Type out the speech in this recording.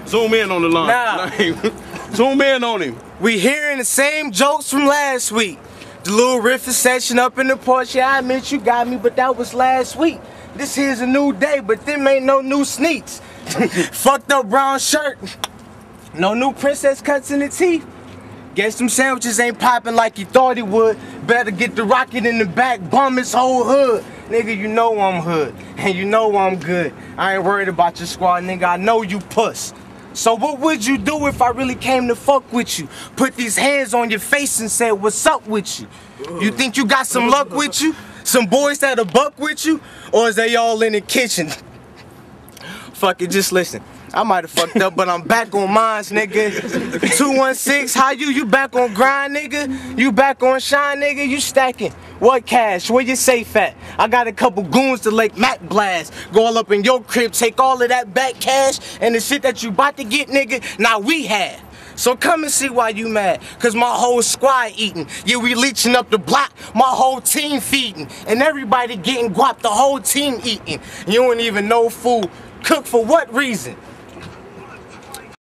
Zoom in on the line. Nah. Zoom in on him. We hearing the same jokes from last week. The little riff session up in the porch. Yeah, I admit you got me, but that was last week. This here's a new day, but them ain't no new sneaks. Fucked up brown shirt. No new princess cuts in the teeth. Guess them sandwiches ain't popping like you thought it would. Better get the rocket in the back, bum his whole hood. Nigga, you know I'm hood, and you know I'm good. I ain't worried about your squad, nigga, I know you puss. So what would you do if I really came to fuck with you? Put these hands on your face and say, what's up with you? You think you got some luck with you? Some boys that'll buck with you? Or is they all in the kitchen? Fuck it, just listen. I might have fucked up, but I'm back on mines, nigga. 216, how you? You back on grind, nigga? You back on shine, nigga? You stacking. What cash? Where your safe at? I got a couple goons to Lake Mac blast. Go all up in your crib, take all of that back cash, and the shit that you about to get, nigga, now we have. So come and see why you mad, cause my whole squad eating. Yeah, we leeching up the block, my whole team feeding. And everybody getting guap, the whole team eating. You don't even know food. Cook for what reason?